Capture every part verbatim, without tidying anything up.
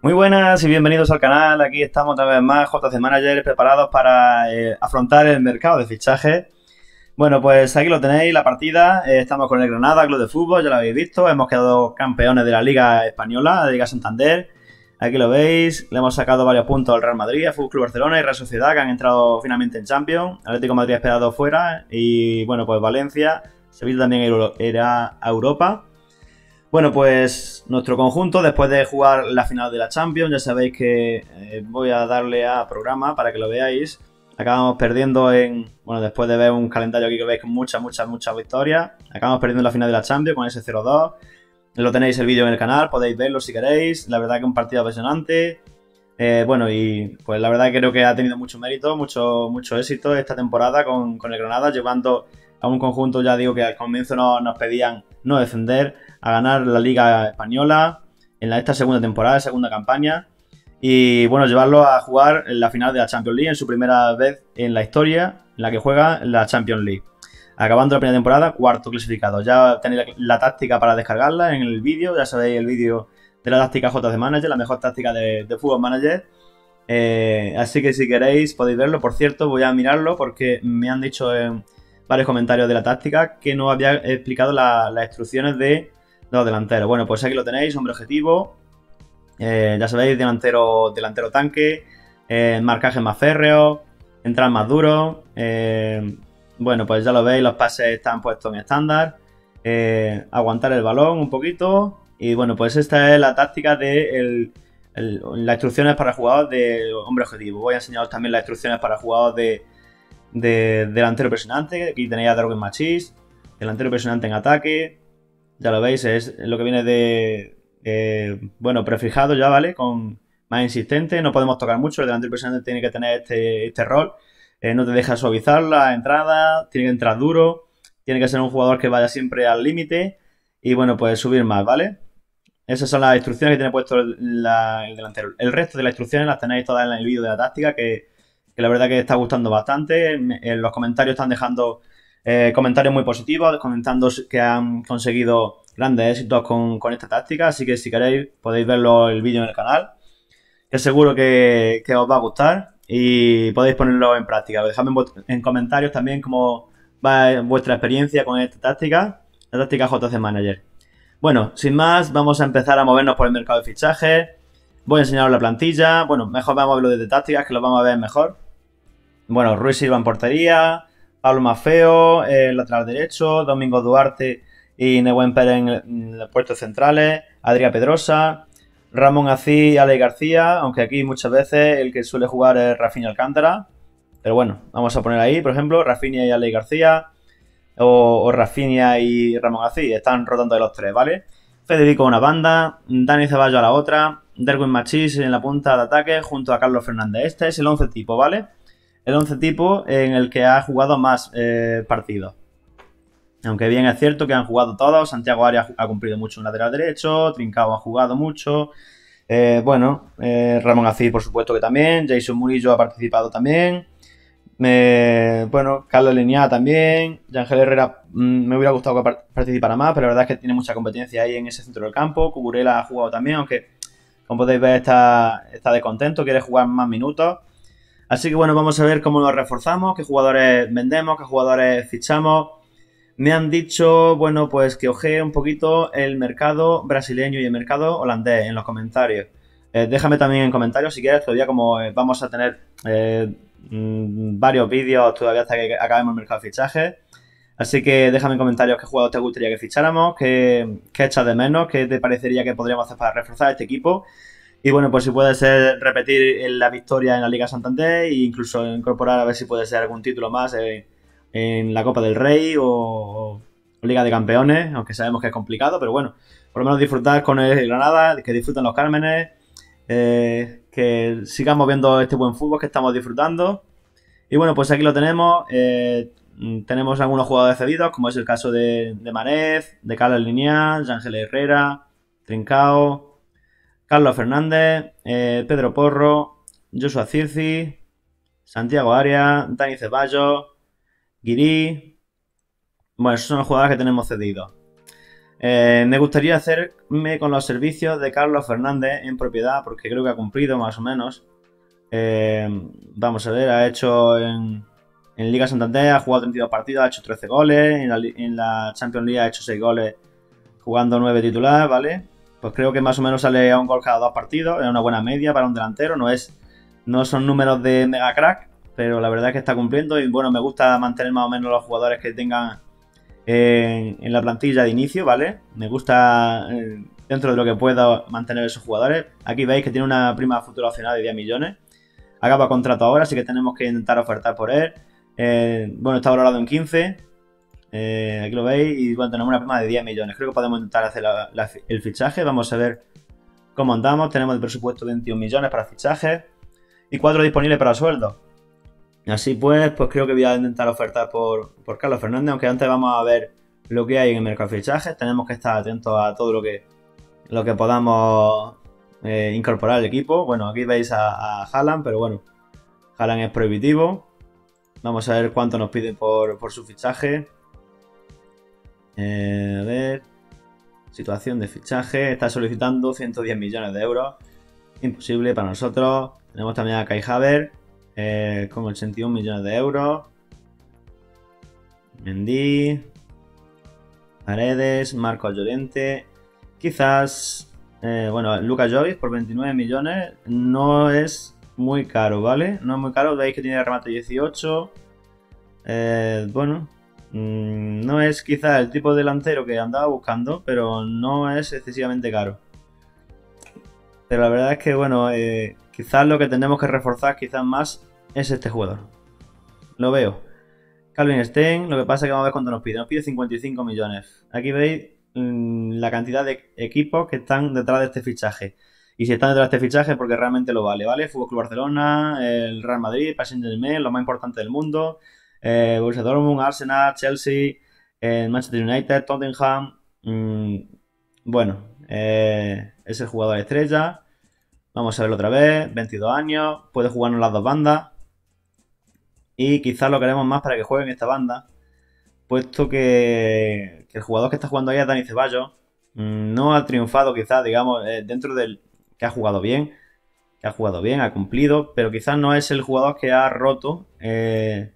Muy buenas y bienvenidos al canal. Aquí estamos otra vez más, J C Manager, preparados para eh, afrontar el mercado de fichajes. Bueno, pues aquí lo tenéis, la partida. Eh, estamos con el Granada, Club de Fútbol, ya lo habéis visto. Hemos quedado campeones de la Liga Española, la Liga Santander. Aquí lo veis, le hemos sacado varios puntos al Real Madrid, al Fútbol Club Barcelona y Real Sociedad, que han entrado finalmente en Champions. Atlético de Madrid ha esperado fuera y, bueno, pues Valencia, Sevilla también era a Europa. Bueno, pues nuestro conjunto, después de jugar la final de la Champions, ya sabéis que eh, voy a darle a programa para que lo veáis. Acabamos perdiendo en, bueno, después de ver un calendario aquí que veis con muchas, muchas, muchas victorias. Acabamos perdiendo en la final de la Champions con ese cero dos. Lo tenéis el vídeo en el canal, podéis verlo si queréis. La verdad que es un partido apasionante. Eh, bueno, y pues la verdad que creo que ha tenido mucho mérito, mucho, mucho éxito esta temporada con, con el Granada, llevando a un conjunto, ya digo, que al comienzo no, nos pedían no descender, a ganar la Liga Española en la, esta segunda temporada, segunda campaña, y bueno, llevarlo a jugar en la final de la Champions League en su primera vez en la historia en la que juega la Champions League. Acabando la primera temporada, cuarto clasificado. Ya tenéis la, la táctica para descargarla en el vídeo, ya sabéis el vídeo de la táctica J C Manager, la mejor táctica de, de Football Manager. Eh, así que si queréis podéis verlo. Por cierto, voy a mirarlo porque me han dicho en varios comentarios de la táctica que no había explicado la, las instrucciones de, de los delanteros. Bueno, pues aquí lo tenéis, hombre objetivo. Eh, ya sabéis, delantero, delantero tanque, eh, marcaje más férreo, entrar más duro. Eh, bueno, pues ya lo veis, los pases están puestos en estándar. Eh, aguantar el balón un poquito. Y bueno, pues esta es la táctica de el, el, las instrucciones para jugadores de hombre objetivo. Voy a enseñaros también las instrucciones para jugadores de, de delantero presionante. Aquí tenéis a Darwin Machís, delantero presionante en ataque. Ya lo veis, es lo que viene de, eh, bueno, prefijado ya, ¿vale? Con más insistente, no podemos tocar mucho. El delantero presionante tiene que tener este, este rol. Eh, no te deja suavizar la entrada, tiene que entrar duro. Tiene que ser un jugador que vaya siempre al límite. Y bueno, pues subir más, ¿vale? Esas son las instrucciones que tiene puesto el, la, el delantero. El resto de las instrucciones las tenéis todas en el vídeo de la táctica, que, que la verdad que está gustando bastante. En, en los comentarios están dejando eh, comentarios muy positivos, comentando que han conseguido grandes éxitos con, con esta táctica. Así que si queréis podéis verlo el vídeo en el canal, que seguro que, que os va a gustar y podéis ponerlo en práctica. Dejadme en, en comentarios también cómo va vuestra experiencia con esta táctica, la táctica J C Manager. Bueno, sin más, vamos a empezar a movernos por el mercado de fichajes. Voy a enseñaros la plantilla. Bueno, mejor vamos a verlo desde tácticas, que lo vamos a ver mejor. Bueno, Ruiz Silva en portería, Pablo Maffeo, el lateral derecho, Domingo Duarte y Nehuen Pérez en, en los puestos centrales, Adrián Pedrosa, Ramón Ací y Ale García, aunque aquí muchas veces el que suele jugar es Rafinha Alcántara. Pero bueno, vamos a poner ahí, por ejemplo, Rafinha y Ale García. O, o Rafinha y Ramón Ací, están rotando de los tres, ¿vale? Federico a una banda, Dani Ceballos a la otra, Darwin Machís en la punta de ataque junto a Carlos Fernández. Este es el once tipo, ¿vale? El once tipo en el que ha jugado más eh, partidos. Aunque bien es cierto que han jugado todos. Santiago Arias ha cumplido mucho en lateral derecho, Trincao ha jugado mucho. Eh, bueno, eh, Ramón Ací por supuesto que también, Jason Murillo ha participado también. Me, bueno, Carlos Lineá también, Yangel Herrera mmm, me hubiera gustado que participara más, pero la verdad es que tiene mucha competencia ahí en ese centro del campo. Cucurella ha jugado también, aunque como podéis ver está, está descontento, quiere jugar más minutos. Así que bueno, vamos a ver cómo nos reforzamos, qué jugadores vendemos, qué jugadores fichamos. Me han dicho, bueno, pues que ojee un poquito el mercado brasileño y el mercado holandés en los comentarios. Eh, déjame también en comentarios si quieres, todavía como eh, vamos a tener eh, varios vídeos todavía hasta que acabemos el mercado de fichajes. Así que déjame en comentarios qué jugador te gustaría que ficháramos, qué, qué echas de menos, qué te parecería que podríamos hacer para reforzar este equipo. Y bueno, pues si puede ser repetir la victoria en la Liga Santander e incluso incorporar a ver si puede ser algún título más en, en la Copa del Rey o, o Liga de Campeones, aunque sabemos que es complicado, pero bueno, por lo menos disfrutar con el Granada, que disfruten los Cármenes. Eh, que sigamos viendo este buen fútbol que estamos disfrutando. Y bueno, pues aquí lo tenemos. Eh, tenemos algunos jugadores cedidos, como es el caso de, de Manez, de Carlos Lineal, Yangel Herrera, Trincao, Carlos Fernández, eh, Pedro Porro, Joshua Zirkzee, Santiago Arias, Dani Ceballos, Guirí. Bueno, esos son los jugadores que tenemos cedidos. Eh, me gustaría hacerme con los servicios de Carlos Fernández en propiedad, porque creo que ha cumplido más o menos. Eh, vamos a ver, ha hecho en, en Liga Santander, ha jugado treinta y dos partidos, ha hecho trece goles. En la, en la Champions League ha hecho seis goles jugando nueve titulares, ¿vale? Pues creo que más o menos sale a un gol cada dos partidos. Es una buena media para un delantero. No es, no son números de mega crack, pero la verdad es que está cumpliendo. Y bueno, me gusta mantener más o menos los jugadores que tengan en, en la plantilla de inicio, ¿vale? Me gusta, eh, dentro de lo que puedo, mantener esos jugadores. Aquí veis que tiene una prima futura opcional de diez millones. Acaba contrato ahora, así que tenemos que intentar ofertar por él. Eh, bueno, está valorado en quince. Eh, aquí lo veis. Y bueno, tenemos una prima de diez millones. Creo que podemos intentar hacer la, la, el fichaje. Vamos a ver cómo andamos. Tenemos de presupuesto veintiún millones para fichajes y cuatro disponibles para sueldos. Así pues, pues creo que voy a intentar ofertar por, por Carlos Fernández, aunque antes vamos a ver lo que hay en el mercado de fichajes. Tenemos que estar atentos a todo lo que, lo que podamos eh, incorporar al equipo. Bueno, aquí veis a, a Haaland, pero bueno, Haaland es prohibitivo. Vamos a ver cuánto nos piden por, por su fichaje. Eh, a ver, situación de fichaje, está solicitando ciento diez millones de euros. Imposible para nosotros. Tenemos también a Kai Havertz. Eh, con ochenta y un millones de euros. Mendy, Paredes, Marcos Llorente. Quizás, eh, bueno, Lucas Jovic por veintinueve millones. No es muy caro, ¿vale? No es muy caro. Veis que tiene remate dieciocho. Eh, bueno, mmm, no es quizás el tipo de delantero que andaba buscando, pero no es excesivamente caro. Pero la verdad es que, bueno, eh, quizás lo que tenemos que reforzar quizás más es este jugador. Lo veo. Calvin Sten, lo que pasa es que vamos a ver cuánto nos pide. Nos pide cincuenta y cinco millones. Aquí veis mmm, la cantidad de equipos que están detrás de este fichaje. Y si están detrás de este fichaje es porque realmente lo vale, ¿vale? Fútbol Club Barcelona, el Real Madrid, Paris Saint-Germain, lo más importante del mundo. Eh, Borussia Dortmund, Arsenal, Chelsea, eh, Manchester United, Tottenham. Mmm, bueno, eh, es el jugador estrella. Vamos a verlo otra vez. veintidós años. Puede jugarnos las dos bandas. Y quizás lo queremos más para que juegue en esta banda. Puesto que, que el jugador que está jugando ahí es Dani Ceballos. Mmm, no ha triunfado quizás, digamos, eh, dentro del que ha jugado bien. Que ha jugado bien, ha cumplido. Pero quizás no es el jugador que ha roto. Eh,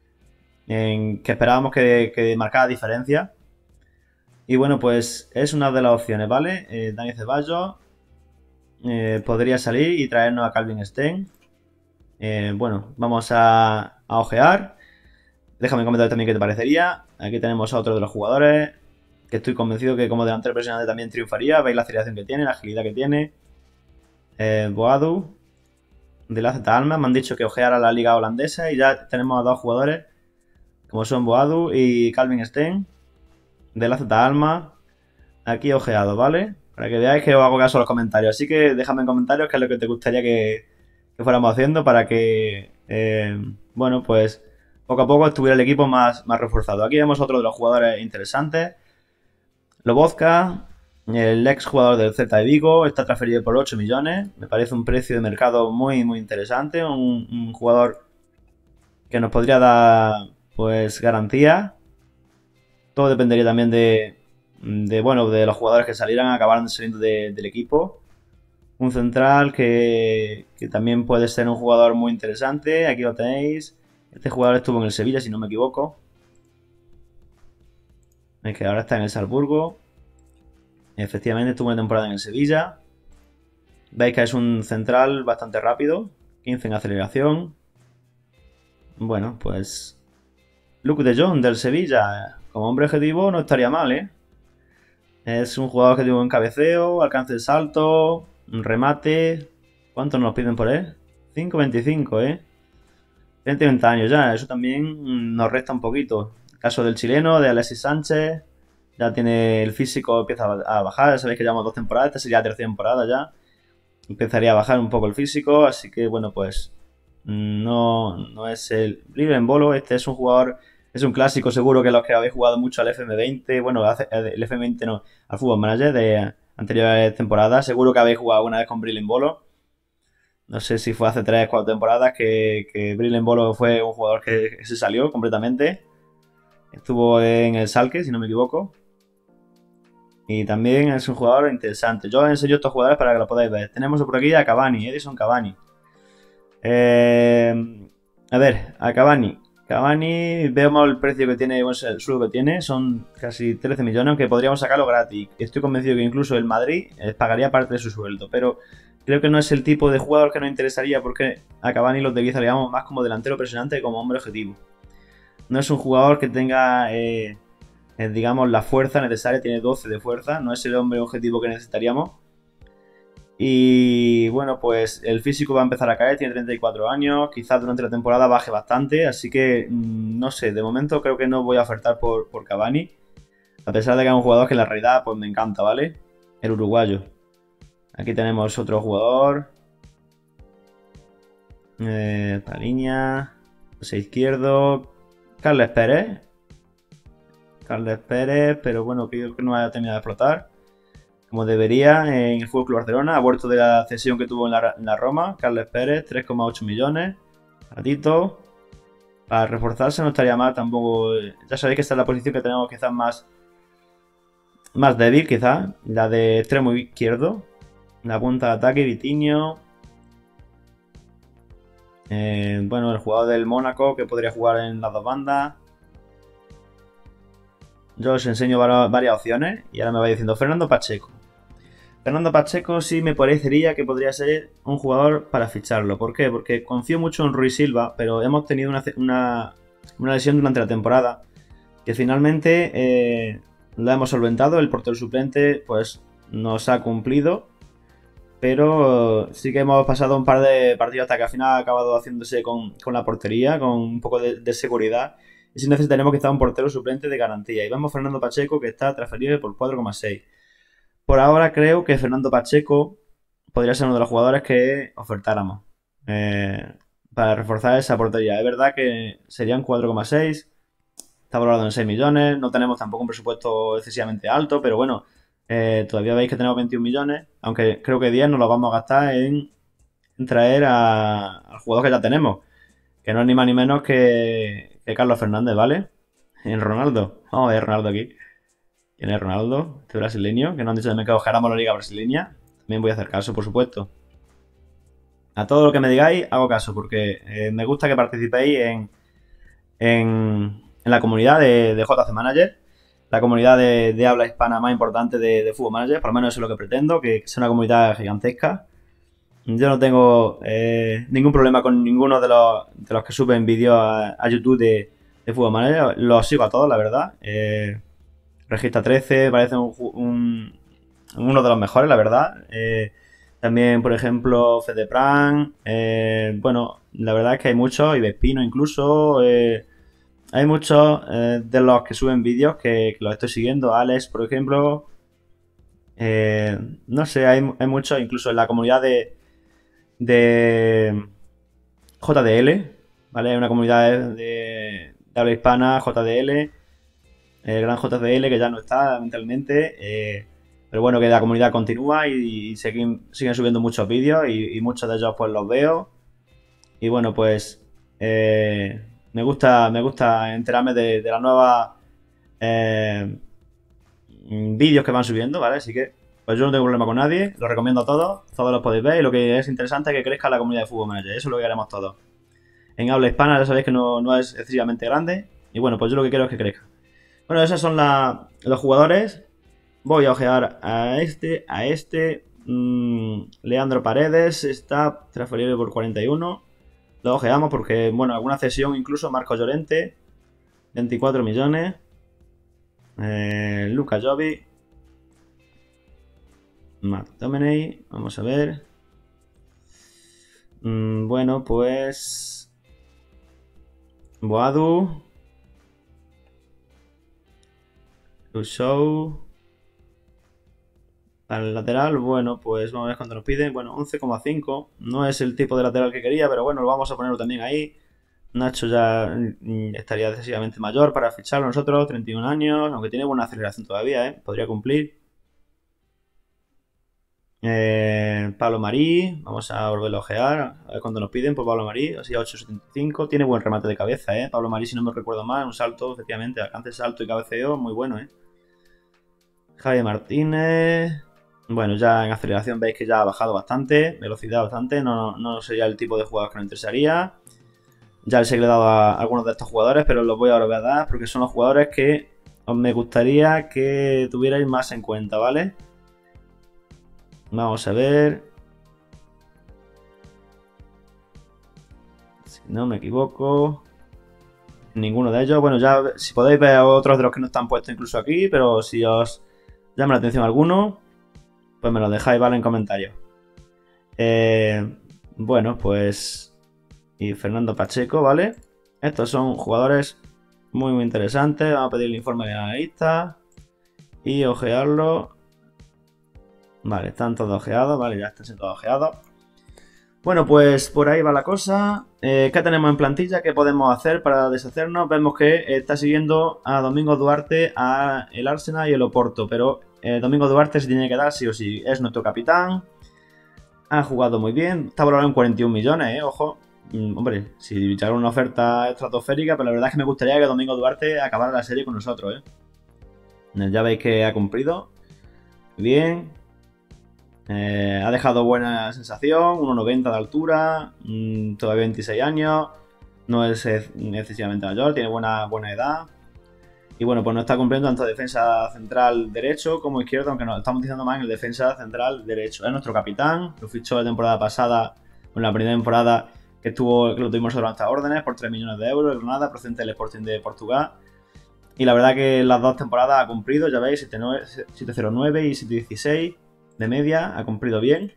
en, que esperábamos que, que marcara diferencia. Y bueno, pues es una de las opciones, ¿vale? Eh, Dani Ceballos. Eh, podría salir y traernos a Calvin Sten. Eh, bueno, vamos a, a ojear. Déjame comentar también qué te parecería. Aquí tenemos a otro de los jugadores que estoy convencido que como delantero presionante también triunfaría. Veis la aceleración que tiene, la agilidad que tiene. Eh, Boadu de la A Z Alkmaar. Me han dicho que ojeara la liga holandesa y ya tenemos a dos jugadores como son Boadu y Calvin Sten de la A Z Alkmaar. Aquí ojeado, ¿vale? Para que veáis que os hago caso a los comentarios. Así que déjame en comentarios qué es lo que te gustaría que, que fuéramos haciendo para que, eh, bueno, pues poco a poco estuviera el equipo más, más reforzado. Aquí vemos otro de los jugadores interesantes. Lobotka, el ex jugador del Celta de Vigo, está transferido por ocho millones. Me parece un precio de mercado muy, muy interesante. Un, un jugador que nos podría dar, pues, garantía. Todo dependería también de... De, bueno, de los jugadores que salieran, acabaran saliendo de, del equipo. Un central que, que también puede ser un jugador muy interesante. Aquí lo tenéis. Este jugador estuvo en el Sevilla, si no me equivoco. Es que ahora está en el Salzburgo. Efectivamente, estuvo una temporada en el Sevilla. Veis que es un central bastante rápido. quince en aceleración. Bueno, pues... Luke de Jong del Sevilla. Como hombre objetivo no estaría mal, ¿eh? Es un jugador que tiene un cabeceo, alcance de salto, un remate. ¿Cuánto nos piden por él? cinco veinticinco, ¿eh? Tiene treinta años ya, eso también nos resta un poquito. El caso del chileno, de Alexis Sánchez, ya tiene el físico, empieza a bajar. Sabéis que llevamos dos temporadas, esta sería la tercera temporada ya. Empezaría a bajar un poco el físico, así que bueno, pues no, no es el Libre en Bolo. Este es un jugador... Es un clásico, seguro que los que habéis jugado mucho al F M veinte, bueno, el F M veinte no, al Football Manager de anteriores temporadas, seguro que habéis jugado alguna vez con Bril Embolo. No sé si fue hace tres o cuatro temporadas que, que Bril Embolo fue un jugador que, que se salió completamente. Estuvo en el Schalke, si no me equivoco. Y también es un jugador interesante. Yo os enseño estos jugadores para que lo podáis ver. Tenemos por aquí a Cavani, Edison Cavani. Eh, a ver, a Cavani. Cavani, vemos el precio que tiene, bueno, el sueldo que tiene, son casi trece millones, aunque podríamos sacarlo gratis. Estoy convencido que incluso el Madrid eh, pagaría parte de su sueldo, pero creo que no es el tipo de jugador que nos interesaría porque a Cavani lo utilizaríamos más como delantero presionante que como hombre objetivo. No es un jugador que tenga, eh, eh, digamos, la fuerza necesaria, tiene doce de fuerza, no es el hombre objetivo que necesitaríamos. Y bueno, pues el físico va a empezar a caer, tiene treinta y cuatro años, quizás durante la temporada baje bastante, así que mmm, no sé, de momento creo que no voy a ofertar por, por Cavani, a pesar de que es un jugador que en la realidad pues me encanta, ¿vale? El uruguayo. Aquí tenemos otro jugador. Eh, Paliña, ese izquierdo, Carles Pérez. Carles Pérez, pero bueno, creo que no haya terminado de explotar como debería en el F C Barcelona. Ha vuelto de la cesión que tuvo en la, en la Roma. Carles Pérez, tres coma ocho millones. Ratito. Para reforzarse no estaría mal tampoco. Ya sabéis que esta es la posición que tenemos quizás más, más débil, quizás. La de extremo izquierdo. La punta de ataque, Vitinho. Eh, bueno, el jugador del Mónaco que podría jugar en las dos bandas. Yo os enseño varias opciones y ahora me va diciendo Fernando Pacheco. Fernando Pacheco sí me parecería que podría ser un jugador para ficharlo. ¿Por qué? Porque confío mucho en Rui Silva, pero hemos tenido una, una, una lesión durante la temporada que finalmente eh, la hemos solventado. El portero suplente pues nos ha cumplido, pero sí que hemos pasado un par de partidos hasta que al final ha acabado haciéndose con, con la portería, con un poco de, de seguridad. Y si necesitaremos que está un portero suplente de garantía. Y vemos Fernando Pacheco que está transferible por cuatro coma seis. Por ahora creo que Fernando Pacheco podría ser uno de los jugadores que ofertáramos eh, para reforzar esa portería. Es verdad que serían cuatro coma seis, está valorado en seis millones, no tenemos tampoco un presupuesto excesivamente alto, pero bueno, eh, todavía veis que tenemos veintiún millones, aunque creo que diez nos los vamos a gastar en, en traer a, al jugador que ya tenemos, que no es ni más ni menos que, que Carlos Fernández, ¿vale? En Ronaldo. Vamos a ver Ronaldo aquí. ¿Quién es Ronaldo? Este brasileño, que no han dicho de que ojalá la liga brasileña. También voy a hacer caso, por supuesto. A todo lo que me digáis, hago caso, porque eh, me gusta que participéis en, en, en la comunidad de, de J C Manager, la comunidad de, de habla hispana más importante de, de Fútbol Manager, por lo menos eso es lo que pretendo, que sea una comunidad gigantesca. Yo no tengo eh, ningún problema con ninguno de los, de los que suben vídeos a, a YouTube de, de Fútbol Manager. Los sigo a todos, la verdad. Eh, Regista trece parece un, un, uno de los mejores, la verdad. Eh, también, por ejemplo, Fedepran. Eh, bueno, la verdad es que hay muchos, y Vespino incluso. Eh, hay muchos eh, de los que suben vídeos que, que los estoy siguiendo. Alex, por ejemplo. Eh, no sé, hay, hay muchos, incluso en la comunidad de, de J D L, ¿vale? Hay una comunidad de, de, de habla hispana, J D L. El gran J C L que ya no está mentalmente, eh, pero bueno, que la comunidad continúa y, y siguen, siguen subiendo muchos vídeos y, y muchos de ellos pues los veo y bueno, pues eh, me gusta me gusta enterarme de, de las nuevas eh, vídeos que van subiendo, ¿vale? Así que pues yo no tengo problema con nadie, los recomiendo a todos, todos los podéis ver y lo que es interesante es que crezca la comunidad de Fútbol Manager, eso es lo que haremos todos. En habla hispana ya sabéis que no, no es excesivamente grande y bueno, pues yo lo que quiero es que crezca. Bueno, esos son la, los jugadores. Voy a ojear a este, a este. Mmm, Leandro Paredes está transferible por cuarenta y uno. Lo ojeamos porque, bueno, alguna cesión incluso. Marco Llorente, veinticuatro millones. Eh, Luka Jovic. McTominay, vamos a ver. Mm, bueno, pues... Boadu. Show. Para el lateral, bueno, pues vamos a ver cuánto nos piden. Bueno, once coma cinco. No es el tipo de lateral que quería, pero bueno, lo vamos a ponerlo también ahí. Nacho ya estaría excesivamente mayor para ficharlo nosotros, treinta y un años, aunque tiene buena aceleración todavía, ¿eh? Podría cumplir. Eh, Pablo Marí, vamos a volverlo a ojear, a ver cuánto nos piden por Pablo Marí, así ocho setenta y cinco, tiene buen remate de cabeza, ¿eh? Pablo Marí, si no me recuerdo mal, un salto, efectivamente, alcance, salto y cabeceo, muy bueno, ¿eh? Javi Martínez. Bueno, ya en aceleración veis que ya ha bajado bastante, velocidad bastante, no, no sería el tipo de jugador que nos interesaría. Ya les he dado a algunos de estos jugadores, pero los voy a volver a dar porque son los jugadores que os me gustaría que tuvierais más en cuenta, ¿vale? Vamos a ver. Si no me equivoco. Ninguno de ellos. Bueno, ya si podéis ver otros de los que no están puestos incluso aquí, pero si os llama la atención alguno, pues me lo dejáis, ¿vale? En comentarios. Eh, bueno, pues... Y Fernando Pacheco, ¿vale? Estos son jugadores muy, muy interesantes. Vamos a pedir el informe de analista y ojearlo. Vale, están todos ojeados, vale, ya están siendo todos ojeados. Bueno, pues por ahí va la cosa. Eh, ¿Qué tenemos en plantilla? ¿Qué podemos hacer para deshacernos? Vemos que está siguiendo a Domingo Duarte, a el Arsenal y el Oporto, pero eh, Domingo Duarte se tiene que dar sí o sí. Es nuestro capitán. Ha jugado muy bien. Está valorado en cuarenta y un millones, eh, ojo. Mm, hombre, si llegara una oferta estratosférica, pero la verdad es que me gustaría que Domingo Duarte acabara la serie con nosotros, ¿eh? Ya veis que ha cumplido. Bien. Eh, ha dejado buena sensación, uno noventa de altura, mmm, todavía veintiséis años, no es excesivamente mayor, tiene buena, buena edad. Y bueno, pues no está cumpliendo tanto defensa central derecho como izquierdo, aunque nos estamos diciendo más en el defensa central derecho. Es nuestro capitán, lo fichó la temporada pasada, en la primera temporada que estuvo, que lo tuvimos sobre nuestras órdenes por tres millones de euros, Granada, procedente del Sporting de Portugal. Y la verdad que las dos temporadas ha cumplido, ya veis, siete cero nueve y siete dieciséis de media, ha cumplido bien.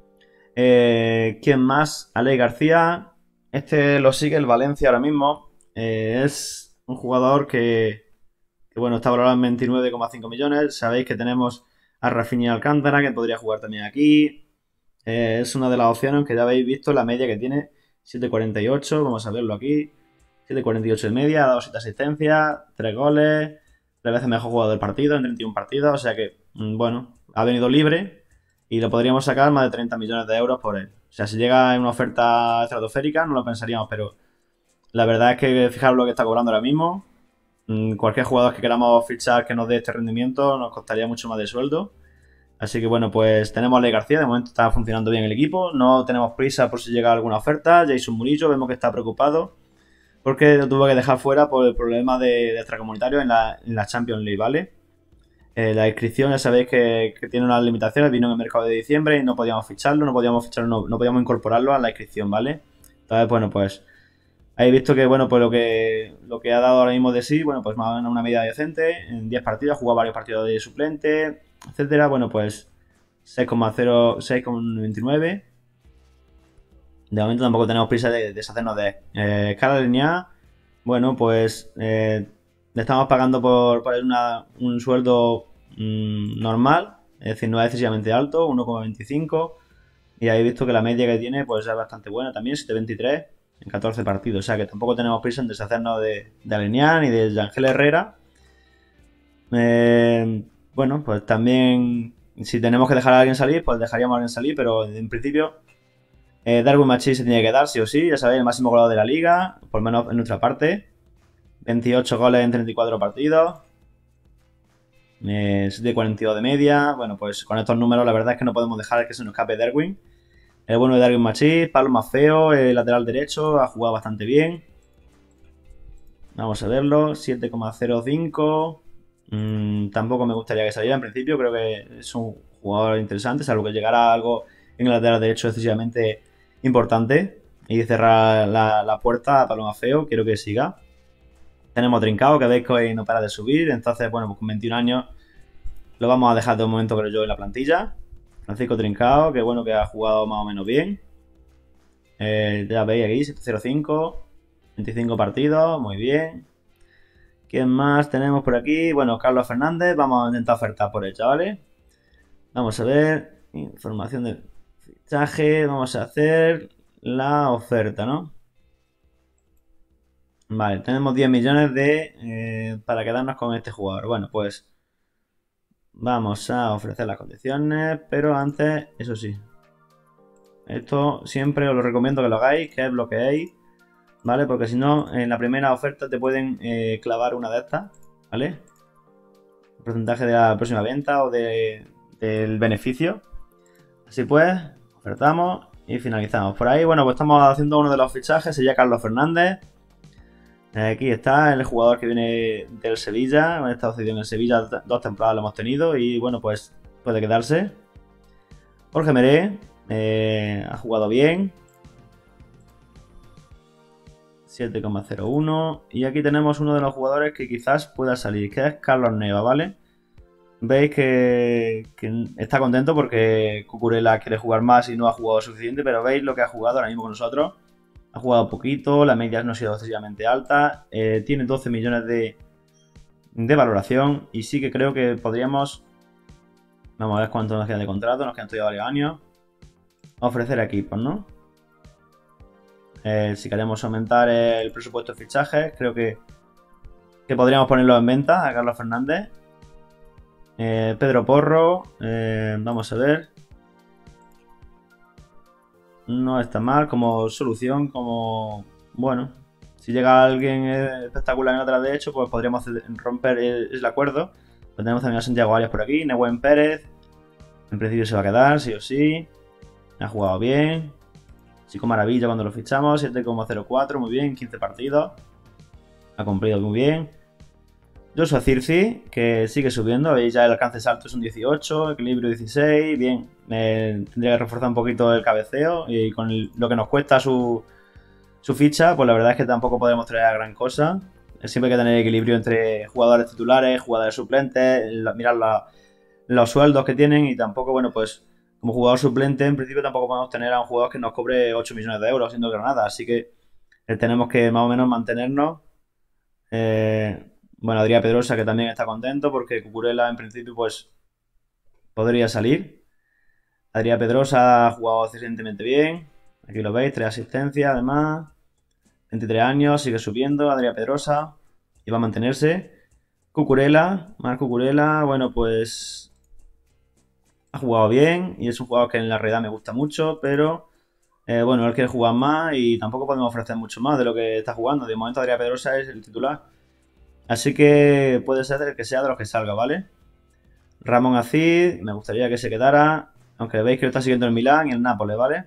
Eh, ¿Quién más? Ale García. Este lo sigue el Valencia ahora mismo. Eh, es un jugador que, que bueno, está valorado en veintinueve coma cinco millones. Sabéis que tenemos a Rafinha Alcántara, que podría jugar también aquí. Eh, es una de las opciones, aunque ya habéis visto la media que tiene, siete cuarenta y ocho. Vamos a verlo aquí. siete cuarenta y ocho de media, ha dado siete asistencias, tres goles, tres veces mejor jugador del partido en treinta y un partidos. O sea que, bueno, ha venido libre y lo podríamos sacar más de treinta millones de euros por él. O sea, si llega en una oferta estratosférica no lo pensaríamos, pero la verdad es que fijaros lo que está cobrando ahora mismo. Cualquier jugador que queramos fichar que nos dé este rendimiento nos costaría mucho más de sueldo. Así que bueno, pues tenemos a Ley García, de momento está funcionando bien el equipo, no tenemos prisa por si llega alguna oferta. Jason Murillo, vemos que está preocupado porque lo tuvo que dejar fuera por el problema de, de extracomunitario en la, en la Champions League, ¿vale? Eh, la inscripción ya sabéis que, que tiene unas limitaciones, vino en el mercado de diciembre y no podíamos ficharlo, no podíamos ficharlo, no, no podíamos incorporarlo a la inscripción, ¿vale? Entonces, bueno, pues habéis visto que, bueno, pues lo que, lo que ha dado ahora mismo de sí, bueno, pues más o menos una medida decente, en diez partidos, ha jugado varios partidos de suplente, etcétera, bueno, pues seis coma veintinueve. De momento tampoco tenemos prisa de deshacernos de eh, escala lineal. Bueno, pues eh, le estamos pagando por, por una, un sueldo mmm, normal, es decir, no es excesivamente alto, uno coma veinticinco. Y habéis visto que la media que tiene pues es bastante buena también, siete coma veintitrés en catorce partidos. O sea que tampoco tenemos prisa en deshacernos de, de Aleñán ni de Ángel Herrera. Eh, bueno, pues también si tenemos que dejar a alguien salir, pues dejaríamos a alguien salir, pero en principio... Eh, Darwin Machís se tiene que dar, sí o sí, ya sabéis, el máximo goleador de la liga, por lo menos en nuestra parte. veintiocho goles en treinta y cuatro partidos. Eh, siete cuarenta y dos de media. Bueno, pues con estos números la verdad es que no podemos dejar que se nos escape Darwin. El bueno de Darwin Machís, Pablo Mafeo, el lateral derecho, ha jugado bastante bien. Vamos a verlo, siete coma cero cinco. Mm, tampoco me gustaría que saliera en principio, creo que es un jugador interesante, salvo que llegara algo en el lateral derecho excesivamente importante y cerrar la, la puerta a Paloma Feo, quiero que siga. Tenemos a Trincao, que veis que hoy no para de subir, entonces, bueno, pues con veintiún años lo vamos a dejar de momento, creo yo, en la plantilla. Francisco Trincao, que bueno, que ha jugado más o menos bien. Eh, ya veis aquí, siete cero cinco, veinticinco partidos, muy bien. ¿Quién más tenemos por aquí? Bueno, Carlos Fernández, vamos a intentar ofertar por él, chavales. Vamos a ver, información de... fichaje, vamos a hacer la oferta, ¿no? Vale, tenemos diez millones de eh, para quedarnos con este jugador. Bueno, pues vamos a ofrecer las condiciones, pero antes, eso sí, esto siempre os lo recomiendo que lo hagáis, que bloqueéis, ¿vale? Porque si no, en la primera oferta te pueden eh, clavar una de estas, ¿vale? porcentaje de la próxima venta o de, del beneficio. Así pues, ofertamos y finalizamos. Por ahí, bueno, pues estamos haciendo uno de los fichajes, sería Carlos Fernández. Aquí está el jugador que viene del Sevilla. Ha estado cedido en el Sevilla, dos temporadas lo hemos tenido y bueno, pues puede quedarse. Jorge Meré eh, ha jugado bien. siete coma cero uno. Y aquí tenemos uno de los jugadores que quizás pueda salir, que es Carlos Neva, ¿vale? Veis que, que está contento porque Cucurella quiere jugar más y no ha jugado suficiente, pero veis lo que ha jugado ahora mismo con nosotros. Ha jugado poquito, la media no ha sido excesivamente alta, eh, tiene doce millones de, de valoración y sí que creo que podríamos, vamos a ver cuánto nos queda de contrato, nos quedan todavía varios años, ofrecer equipos, ¿no? Eh, si queremos aumentar el presupuesto de fichajes, creo que, que podríamos ponerlo en venta a Carlos Fernández. Eh, Pedro Porro, eh, vamos a ver. No está mal como solución, como... Bueno, si llega alguien espectacular en otra de hecho, pues podríamos romper el, el acuerdo. Pues tenemos también a Santiago Arias por aquí, Nehuen Pérez. En principio se va a quedar, sí o sí. Ha jugado bien. Chico maravilla cuando lo fichamos, siete coma cero cuatro, muy bien, quince partidos. Ha cumplido muy bien. Joshua Zirkzee, que sigue subiendo, veis ya el alcance salto es un dieciocho, equilibrio dieciséis, bien. Eh, tendría que reforzar un poquito el cabeceo y con el, lo que nos cuesta su, su ficha, pues la verdad es que tampoco podemos traer gran cosa. Siempre hay que tener equilibrio entre jugadores titulares, jugadores suplentes, la, mirar la, los sueldos que tienen y tampoco, bueno, pues como jugador suplente en principio tampoco podemos tener a un jugador que nos cobre ocho millones de euros siendo Granada, así que eh, tenemos que más o menos mantenernos. Eh, bueno, Adrián Pedrosa que también está contento porque Cucurella en principio pues podría salir. Adrián Pedrosa ha jugado excelentemente bien. Aquí lo veis, tres asistencias además. veintitrés años, sigue subiendo. Adrián Pedrosa y va a mantenerse. Cucurella, Marco Cucurella, bueno pues ha jugado bien y es un jugador que en la realidad me gusta mucho, pero eh, bueno, él quiere jugar más y tampoco podemos ofrecer mucho más de lo que está jugando. De momento Adrián Pedrosa es el titular. Así que puede ser que sea de los que salga, ¿vale? Ramón Acid, me gustaría que se quedara, aunque veis que lo está siguiendo el Milán y el Nápoles, ¿vale?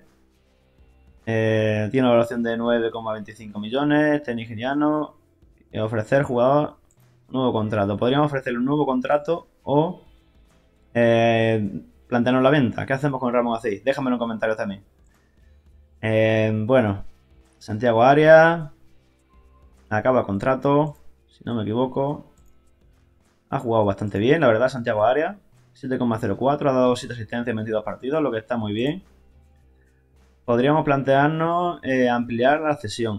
Eh, tiene una valoración de nueve coma veinticinco millones, este nigeriano. Y ofrecer jugador nuevo contrato. Podríamos ofrecerle un nuevo contrato o eh, plantearnos la venta. ¿Qué hacemos con Ramón Acid? Déjamelo en comentarios también. Eh, bueno, Santiago Arias acaba el contrato, si no me equivoco. Ha jugado bastante bien, la verdad, Santiago Arias. siete coma cero cuatro, ha dado siete asistencias en veintidós partidos, lo que está muy bien. Podríamos plantearnos eh, ampliar la cesión.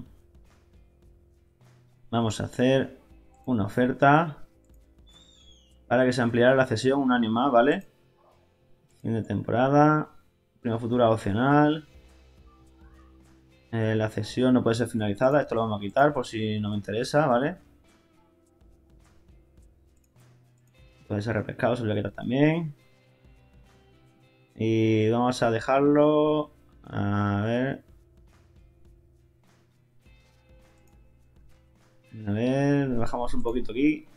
Vamos a hacer una oferta para que se ampliara la cesión un año más, ¿vale? Fin de temporada, prima futura opcional. Eh, la cesión no puede ser finalizada, esto lo vamos a quitar por si no me interesa, ¿vale? Puede ser repescado, se lo voy a quitar también. Y vamos a dejarlo... A ver... A ver, bajamos un poquito aquí.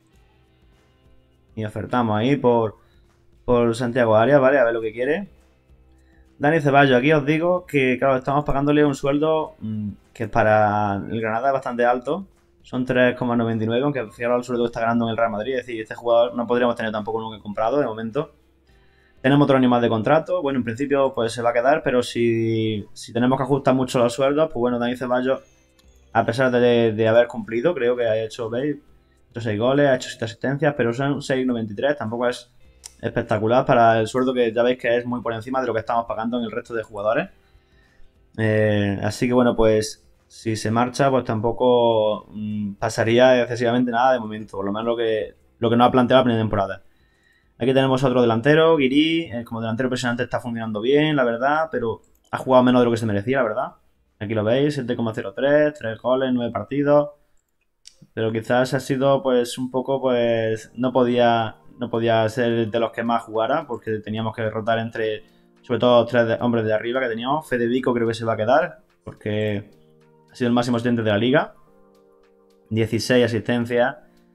Y ofertamos ahí por, por Santiago Arias, ¿vale? A ver lo que quiere. Dani Ceballos, aquí os digo que, claro, estamos pagándole un sueldo mmm, que para el Granada es bastante alto. Son tres coma noventa y nueve, aunque fijaros el sueldo que está ganando en el Real Madrid. Es decir, este jugador no podríamos tener tampoco nunca comprado de momento. Tenemos otro año más de contrato. Bueno, en principio pues se va a quedar, pero si, si tenemos que ajustar mucho los sueldos, pues bueno, Dani Ceballos, a pesar de, de haber cumplido, creo que ha hecho, ¿veis? Ha hecho seis goles, ha hecho siete asistencias, pero son seis coma noventa y tres, tampoco es espectacular para el sueldo que ya veis que es muy por encima de lo que estamos pagando en el resto de jugadores. Eh, así que bueno, pues si se marcha, pues tampoco mmm, pasaría excesivamente nada de momento, por lo menos lo que, lo que nos ha planteado la primera temporada. Aquí tenemos otro delantero, Guiri, eh, como delantero impresionante está funcionando bien, la verdad, pero ha jugado menos de lo que se merecía, la verdad. Aquí lo veis, siete coma cero tres, tres goles, nueve partidos. Pero quizás ha sido pues un poco, pues no podía, no podía ser de los que más jugara, porque teníamos que rotar entre, sobre todo, los tres de, hombres de arriba que teníamos. Federico creo que se va a quedar, porque ha sido el máximo asistente de la liga. dieciséis asistencias.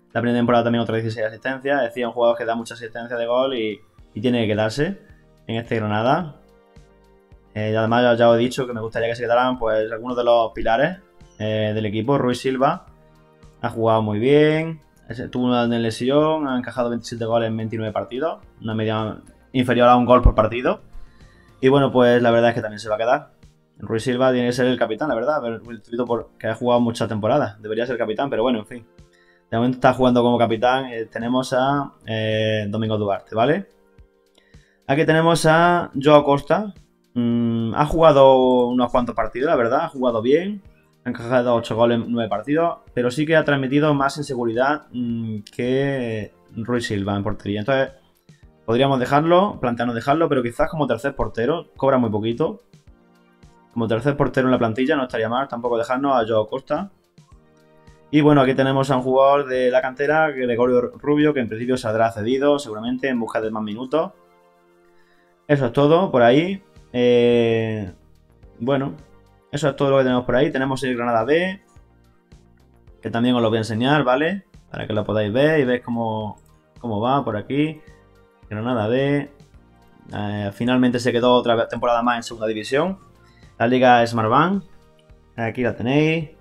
La primera temporada también otras dieciséis asistencias. Es decir, un jugador que da mucha asistencia de gol y, y tiene que quedarse en este Granada. Eh, y además ya, ya os he dicho que me gustaría que se quedaran pues algunos de los pilares eh, del equipo. Rui Silva ha jugado muy bien, tuvo una lesión, ha encajado veintisiete goles en veintinueve partidos, una media inferior a un gol por partido. Y bueno, pues la verdad es que también se va a quedar. Rui Silva tiene que ser el capitán, la verdad, porque ha jugado muchas temporadas, debería ser capitán, pero bueno, en fin. De momento está jugando como capitán. Eh, tenemos a eh, Domingo Duarte, ¿vale? Aquí tenemos a Joao Costa. Mm, ha jugado unos cuantos partidos, la verdad, ha jugado bien. Ha encajado ocho goles en nueve partidos, pero sí que ha transmitido más inseguridad mmm, que Rui Silva en portería. Entonces, podríamos dejarlo, plantearnos dejarlo, pero quizás como tercer portero, cobra muy poquito. Como tercer portero en la plantilla no estaría mal tampoco dejarnos a Joao Costa. Y bueno, aquí tenemos a un jugador de la cantera, Gregorio Rubio, que en principio saldrá cedido, seguramente, en busca de más minutos. Eso es todo por ahí. Eh, bueno, eso es todo lo que tenemos por ahí. Tenemos el Granada B, que también os lo voy a enseñar, ¿vale? Para que lo podáis ver y veis cómo, cómo va por aquí. Granada B. Eh, finalmente se quedó otra temporada más en segunda división. La liga Smartbank. Aquí la tenéis.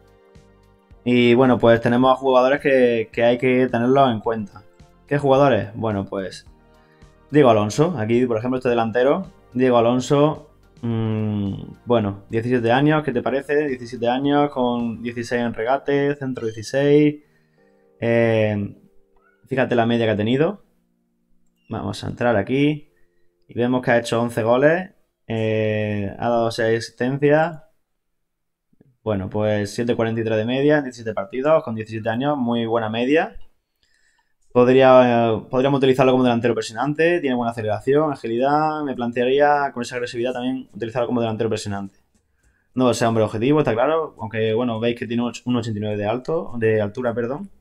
Y bueno, pues tenemos a jugadores que, que hay que tenerlos en cuenta. ¿Qué jugadores? Bueno, pues Diego Alonso. Aquí, por ejemplo, este delantero. Diego Alonso. Mmm, bueno, diecisiete años, ¿qué te parece? diecisiete años con dieciséis en regate, centro dieciséis. Eh, fíjate la media que ha tenido. Vamos a entrar aquí. Y vemos que ha hecho once goles. Eh, ha dado seis asistencias. Bueno, pues siete cuarenta y tres de media en diecisiete partidos, con diecisiete años, muy buena media. Podría, eh, podríamos utilizarlo como delantero presionante, tiene buena aceleración, agilidad. Me plantearía con esa agresividad también utilizarlo como delantero presionante. No sea hombre objetivo, está claro, aunque bueno, veis que tiene un ochenta y nueve de alto, de altura, perdón,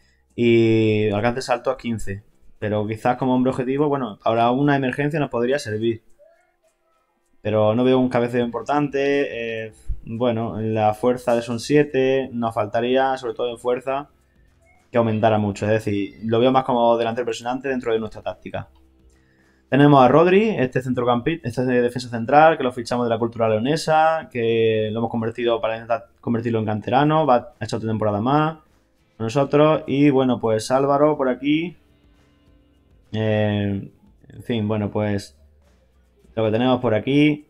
y alcances altos quince. Pero quizás como hombre objetivo, bueno, para una emergencia nos podría servir. Pero no veo un cabeceo importante. Eh, bueno, la fuerza son siete. Nos faltaría, sobre todo en fuerza, que aumentara mucho. Es decir, lo veo más como delantero presionante dentro de nuestra táctica. Tenemos a Rodri, este centrocampista, este defensa central, que lo fichamos de la Cultural Leonesa, que lo hemos convertido para intentar convertirlo en canterano. Va a echar otra temporada más con nosotros. Y bueno, pues Álvaro por aquí. Eh, en fin, bueno, pues lo que tenemos por aquí.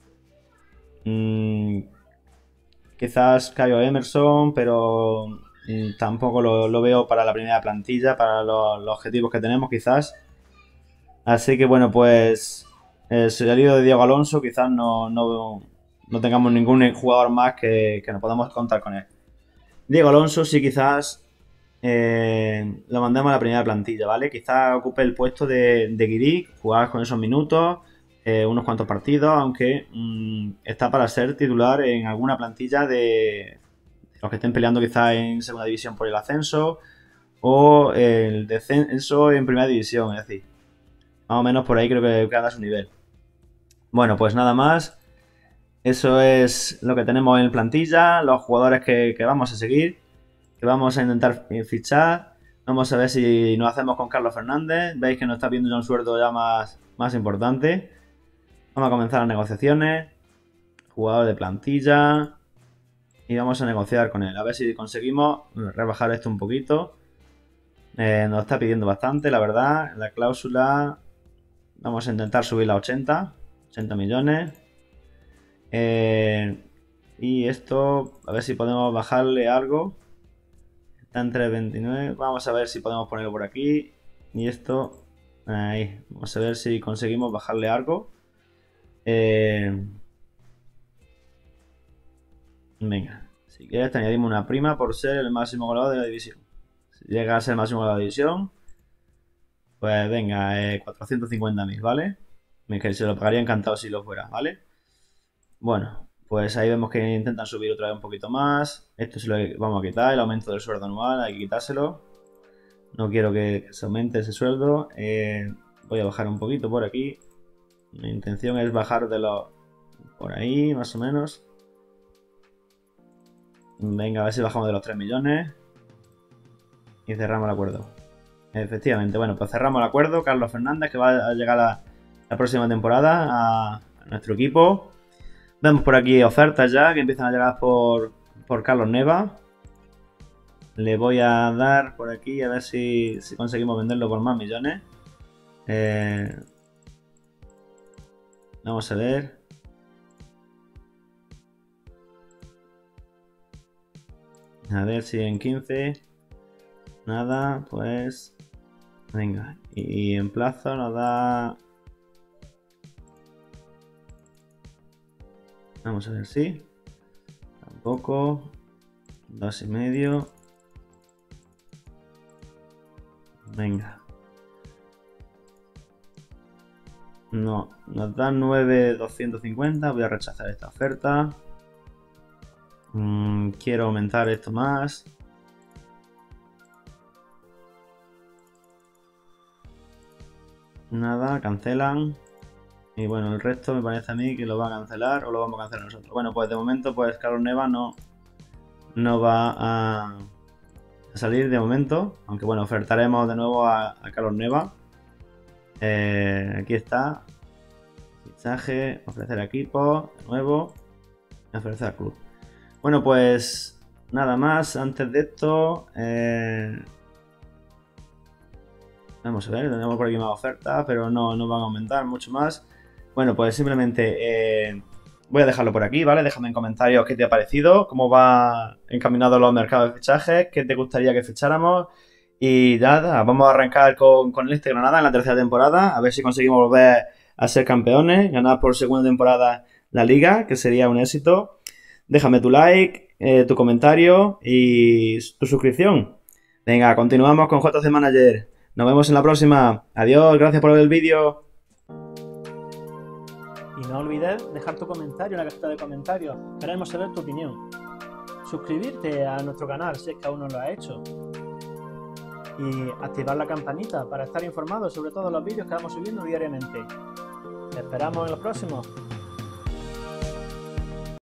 Mm, quizás Caio Emerson, pero mm, tampoco lo, lo veo para la primera plantilla, para los, los objetivos que tenemos, quizás. Así que bueno, pues el salido de Diego Alonso, quizás no, no, no tengamos ningún jugador más que, que no podamos contar con él. Diego Alonso sí quizás eh, lo mandemos a la primera plantilla, ¿vale? Quizás ocupe el puesto de, de Guiri, jugar con esos minutos, eh, unos cuantos partidos, aunque mmm, está para ser titular en alguna plantilla de, de los que estén peleando quizás en segunda división por el ascenso o el descenso en primera división, es decir, más o menos por ahí creo que anda su nivel. Bueno, pues nada más. Eso es lo que tenemos en plantilla, los jugadores que, que vamos a seguir, que vamos a intentar fichar. Vamos a ver si nos hacemos con Carlos Fernández. Veis que nos está viendo ya un sueldo ya más, más importante. Vamos a comenzar las negociaciones. Jugador de plantilla. Y vamos a negociar con él. A ver si conseguimos rebajar esto un poquito. Eh, nos está pidiendo bastante, la verdad. La cláusula... Vamos a intentar subirla a ochenta. ochenta millones. Eh, y esto, a ver si podemos bajarle algo. Está en tres veintinueve. Vamos a ver si podemos ponerlo por aquí. Y esto, ahí. Vamos a ver si conseguimos bajarle algo. Eh, venga, si quieres te añadimos una prima por ser el máximo goleador de la división. Si llega a ser el máximo goleador de la división, pues venga, eh, cuatrocientos cincuenta mil, ¿vale? Que se lo pagaría encantado si lo fuera, ¿vale? Bueno, pues ahí vemos que intentan subir otra vez un poquito más. Esto se lo vamos a quitar, el aumento del sueldo anual, hay que quitárselo. No quiero que se aumente ese sueldo. Eh, voy a bajar un poquito por aquí. Mi intención es bajar de lo... por ahí, más o menos. Venga, a ver si bajamos de los tres millones. Y cerramos el acuerdo. Efectivamente, bueno, pues cerramos el acuerdo. Carlos Fernández, que va a llegar la, la próxima temporada a, a nuestro equipo. Vemos por aquí ofertas ya que empiezan a llegar por, por Carlos Neva. Le voy a dar por aquí a ver si, si conseguimos venderlo por más millones. Eh, vamos a ver. A ver si en quince. Nada, pues... Venga, y, y en plazo nos da... Vamos a ver si... Tampoco... Dos y medio... Venga. No, nos dan nueve mil doscientos cincuenta. Voy a rechazar esta oferta. Mm, quiero aumentar esto más. Nada, cancelan. Y bueno, el resto me parece a mí que lo va a cancelar o lo vamos a cancelar nosotros. Bueno, pues de momento pues Carlos Neva no, no va a, a salir de momento. Aunque bueno, ofertaremos de nuevo a, a Carlos Neva. Eh, aquí está. Fichaje, ofrecer equipo, de nuevo. Ofrecer club. Bueno, pues nada más. Antes de esto... Eh, vamos a ver, tenemos por aquí más ofertas, pero no, no van a aumentar mucho más. Bueno, pues simplemente eh, voy a dejarlo por aquí, ¿vale? Déjame en comentarios qué te ha parecido, cómo va encaminado los mercados de fichajes, qué te gustaría que ficháramos. Y nada, vamos a arrancar con, con este Granada en la tercera temporada, a ver si conseguimos volver a ser campeones, ganar por segunda temporada la liga, que sería un éxito. Déjame tu like, eh, tu comentario y tu suscripción. Venga, continuamos con J C Manager. Nos vemos en la próxima. Adiós, gracias por ver el vídeo. Y no olvides dejar tu comentario en la cajita de comentarios. Queremos saber tu opinión. Suscribirte a nuestro canal si es que aún no lo has hecho. Y activar la campanita para estar informado sobre todos los vídeos que vamos subiendo diariamente. Te esperamos en los próximos.